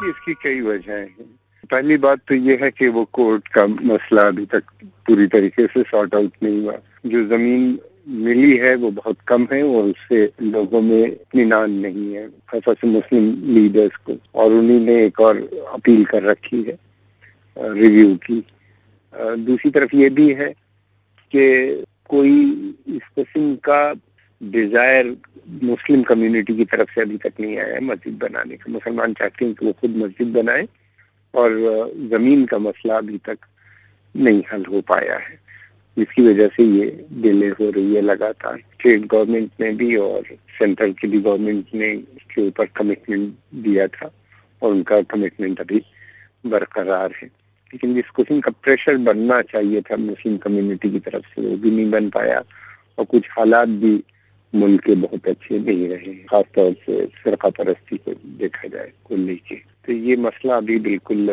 اس کی کئی وجہیں ہیں. پہلی بات تو یہ ہے کہ وہ کورٹ کا مسئلہ ابھی تک پوری طریقے سے سارٹ آؤٹ نہیں ہوا. جو زمین ملی ہے وہ بہت کم ہے اور اس سے لوگوں میں اطمینان نہیں ہے، خاص مسلم لیڈرز کو، اور انہی نے ایک اور اپیل کر رکھی ہے ریویو کی. دوسری طرف یہ بھی ہے کہ کوئی اس قسم کا ڈیزائر مسلم کمیونٹی کی طرف سے ابھی تک نہیں آیا ہے مسجد بنانے کا. مسلمان چاہتے ہیں کہ وہ خود مسجد بنائیں اور زمین کا مسئلہ ابھی تک نہیں حل ہو پایا ہے، جس کی وجہ سے یہ ڈیلے ہو رہی ہے لگاتار. اسٹیٹ گورنمنٹ نے بھی اور سینٹرل کی بھی گورنمنٹ نے اس کے اوپر کمٹمنٹ دیا تھا اور ان کا کمٹمنٹ ابھی برقرار ہے، لیکن جس قسم کا پریشر بننا چاہیے تھا مسلم کمیونٹی کی طرف سے وہ بھی نہیں بن پایا، اور کچھ حالات بھی ملک کے بہت اچھے نہیں رہے، خاص طور سے فرقہ پرستی کو دیکھا جائے کو لے کے. تو یہ مسئلہ ابھی بالکل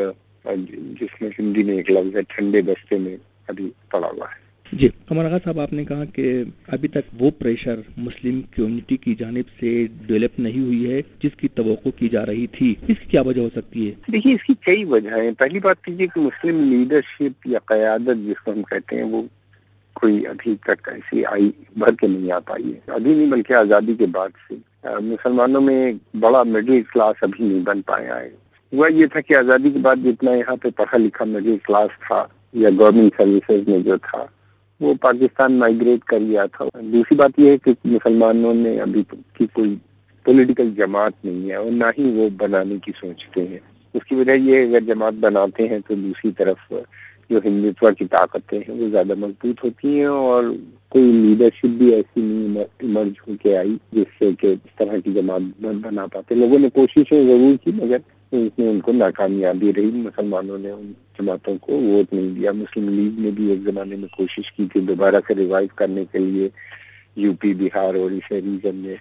جس میں ہندی میں ایک لفظ ہے ٹھنڈے بستے میں ابھی پڑا ہوا ہے. جی قمر آغا صاحب، آپ نے کہا کہ ابھی تک وہ پریشر مسلم کمیونٹی کی جانب سے ڈیولپ نہیں ہوئی ہے جس کی توقع کی جا رہی تھی. اس کی کیا وجہ ہو سکتی ہے؟ دیکھیے اس کی کئی وجہ ہیں. پہلی بات تو یہ کہ مسلم لیڈرشپ یا قیادت جس کو ہم کہتے ہیں وہ کوئی ابھی تک ایسی آئی بھر کے نہیں آ پائی ہے، ابھی نہیں بلکہ آزادی کے بعد سے. مسلمانوں میں ایک بڑا مڈل کلاس ابھی نہیں بن پایا ہے. ہوا یہ تھا کہ آزادی کے بعد جتنا یہاں پہ پڑھا لکھا مڈل کلاس تھا یا گورنمنٹ سروسز میں جو تھا وہ پاکستان مائگریٹ کر گیا تھا. دوسری بات یہ ہے کہ مسلمانوں نے ابھی کی کوئی پولیٹیکل جماعت نہیں ہے اور نہ ہی وہ بنانے کی سوچتے ہیں. اس کی وجہ یہ ہے اگر جماعت بناتے ہیں تو دوسری طرف جو ہندوتوا کی طاقتیں ہیں وہ زیادہ مضبوط ہوتی ہیں اور کوئی لیڈرشپ بھی ایسی نہیں ایمرج ہو کے آئی جس سے کہ اس طرح کی جماعت بنا پاتے. لوگوں نے کوششیں ضرور کی مگر اس میں ان کو ناکامیابی رہی. مسلمانوں نے ان جماعتوں کو ووٹ نہیں دیا. مسلم لیگ نے بھی ایک زمانے میں کوشش کی تھی دوبارہ سے ریوائو کرنے کے لیے، یو پی، بہار اور اڑیسہ ریجن میں.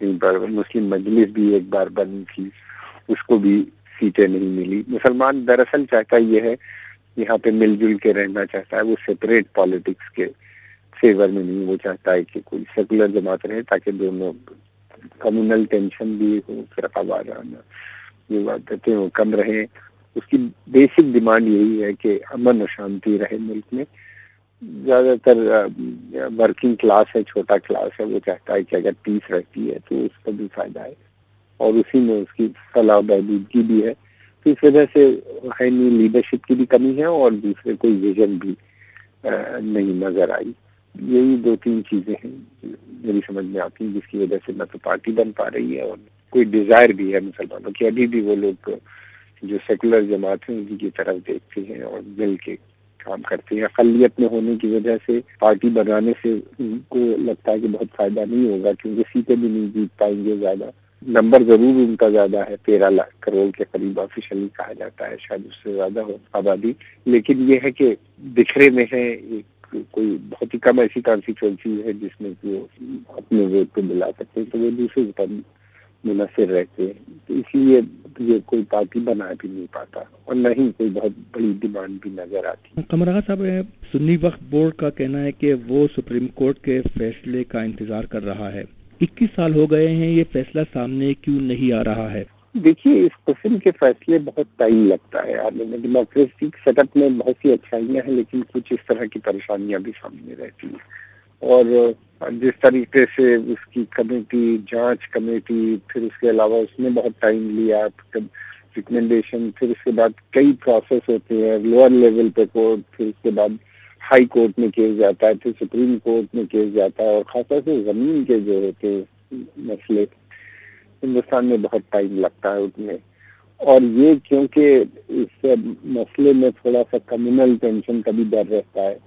مسلم مجلس بھی ایک بار بنی تھی، اس کو بھی سیٹیں نہیں ملی. مسلمان دراصل چاہتا یہ ہے یہاں پہ مل جل کے رہنا چاہتا ہے، وہ سیپریٹ پالیٹکس کے فیور میں نہیں. وہ چاہتا ہے کہ کوئی سیکولر جماعت رہے تاکہ دونوں کمیونل ٹینشن بھی ہو، فرقہ وارانہ جو باتیں وہ کم رہیں. اس کی بیسک ڈیمانڈ یہی ہے کہ امن و شانتی رہے ملک میں. زیادہ تر ورکنگ کلاس ہے، چھوٹا کلاس ہے، وہ چاہتا ہے کہ اگر پیس رہتی ہے تو اس کا بھی فائدہ ہے اور اسی میں اس کی فلاح و بہبود بھی ہے. تو اس وجہ سے نہیں لیڈرشپ کی بھی کمی ہے اور دوسرے کوئی ویژن بھی نہیں نظر آئی. یہی دو تین چیزیں ہیں میری سمجھ میں آتی ہیں جس کی وجہ سے نہ تو پارٹی بن پا رہی ہے اور کوئی ڈیزائر بھی ہے مسلمانوں کی. ابھی بھی وہ لوگ جو سیکولر جماعت ہیں ان کی طرف دیکھتے ہیں اور مل کے کام کرتے ہیں. اقلیت میں ہونے کی وجہ سے پارٹی بنانے سے ان کو لگتا ہے کہ بہت فائدہ نہیں ہوگا کیونکہ سیٹیں بھی نہیں جیت پائیں گے. زیادہ نمبر ضرور ان کا زیادہ ہے، 13 کروڑ کے قریب آفیشلی کہا جاتا ہے، شاید اس سے زیادہ ہو آبادی، لیکن یہ ہے کہ بکھرے میں ہے. کوئی بہت ہی کم ایسی کانسٹیچوئنسی ہے جس میں وہ اپنے ووٹ کو ملا سکتے ہیں تو وہ دوسرے پر منحصر رہتے ہیں. تو اس لیے یہ کوئی پارٹی بنا بھی نہیں پاتا اور نہ ہی کوئی بہت بڑی ڈیمانڈ بھی نظر آتی. قمر آغا صاحب، سنی وقف بورڈ کا کہنا ہے کہ وہ سپریم کورٹ کے فیصلے کا انتظار کر رہا ہے. 21 سال ہو گئے ہیں، یہ فیصلہ سامنے کیوں نہیں آ رہا ہے؟ دیکھیے اس قسم کے فیصلے بہت ٹائم لگتا ہے. ڈیموکریسی سیٹ اپ میں بہت سی اچھائیاں ہیں لیکن کچھ اس طرح کی پریشانیاں بھی سامنے رہتی ہیں اور جس طریقے سے اس کی کمیٹی، جانچ کمیٹی، پھر اس کے علاوہ اس نے بہت ٹائم لیا، ریکمنڈیشن، پھر اس کے بعد کئی پروسیس ہوتے ہیں، لوور لیول پہ کورٹ، پھر اس کے بعد ہائی کورٹ میں کیس جاتا ہے، پھر سپریم کورٹ میں کیس جاتا ہے اور خاص طور سے زمین کے جو ہوتے ہیں مسئلے ہندوستان میں بہت ٹائم لگتا ہے اس میں. اور یہ کیونکہ اس مسئلے میں تھوڑا سا کمیونل ٹینشن کا بھی ڈر رہتا ہے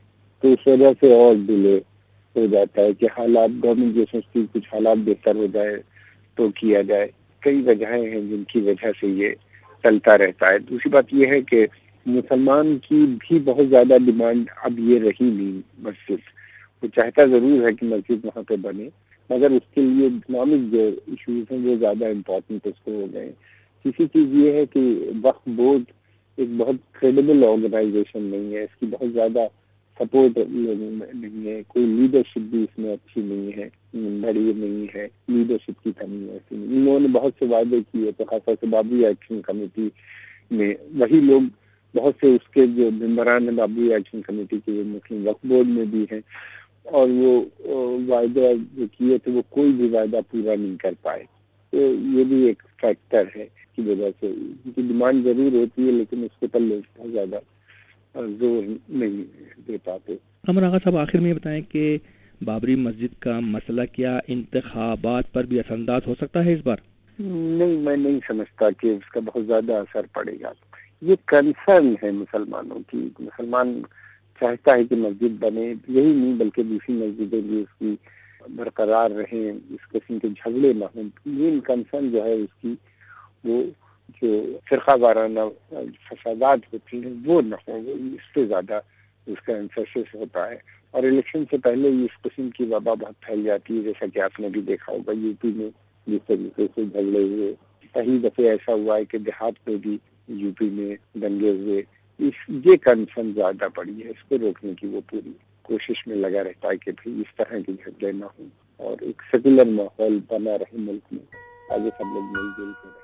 تو اس وجہ سے اور ڈیلے ہو جاتا ہے کہ حالات گورنمنٹ جو سوچتی کچھ حالات بہتر ہو جائے تو کیا جائے. کئی وجہیں ہیں جن کی وجہ سے یہ چلتا رہتا ہے. دوسری بات یہ ہے کہ مسلمان کی بھی بہت زیادہ ڈیمانڈ اب یہ رہی نہیں مسجد. وہ چاہتا ضرور ہے کہ مسجد وہاں پہ بنے مگر اس کے لیے اکنامک جو ایشوز ہیں وہ زیادہ امپورٹنٹ اس کو ہو گئے. کسی چیز یہ ہے کہ وقف بورڈ ایک بہت کریڈیبل آرگنائزیشن نہیں ہے، اس کی بہت زیادہ سپورٹ لوگوں میں نہیں ہے، کوئی لیڈرشپ بھی اس میں اچھی نہیں ہے، بڑی نہیں ہے، لیڈرشپ کی کمی ہے۔ انہوں نے بہت سے وعدے کیے، تو خاص طور سے بابری ایکشن کمیٹی میں وہی لوگ، بہت سے اس کے جو ممبران ہیں بابری ایکشن کمیٹی کے، وہ مسلم وقف بورڈ میں بھی ہیں، اور وہ وعدہ جو کیے تھے وہ کوئی بھی وعدہ پورا نہیں کر پائے۔ تو یہ بھی ایک فیکٹر ہے کی وجہ سے ان کی ڈیمانڈ ضرور ہوتی ہے، لیکن اس کے پر لوگ بہت زیادہ زور نہیں دے پاتے۔ امر آغا صاحب، آخر میں یہ بتائیں کہ بابری مسجد کا مسئلہ کیا انتخابات پر بھی اثر انداز ہو سکتا ہے اس بار؟ نہیں، میں نہیں سمجھتا کہ اس کا بہت زیادہ اثر پڑے گا۔ یہ کنسرن ہے مسلمانوں کی، مسلمان چاہتا ہے کہ مسجد بنے، یہی نہیں بلکہ دوسری مسجدیں بھی اس کی برقرار رہیں، اس قسم کے جھگڑے نہ ہوں۔ یہ کنسرن جو ہے اس کی، وہ جو فرقہ وارانہ فسادات ہوتی ہیں وہ نہ ہوں، اس سے زیادہ اس کا ایمفیسس ہوتا ہے۔ اور الیکشن سے پہلے اس قسم کی وبا بہت پھیل جاتی ہے، جیسا کہ آپ نے بھی دیکھا ہوگا یو پی میں جس طریقے سے جھگڑے ہوئے، پہلی دفعہ ایسا ہوا ہے کہ دیہات میں بھی یو پی میں دنگے ہوئے۔ یہ کنسرن زیادہ پڑی ہے، اس کو روکنے کی وہ پوری کوشش میں لگا رہتا ہے کہ بھئی اس طرح کے جھگڑے نہ ہوں اور ایک سیکولر ماحول بنا رہے ملک میں، آگے سب لوگ مل جل کر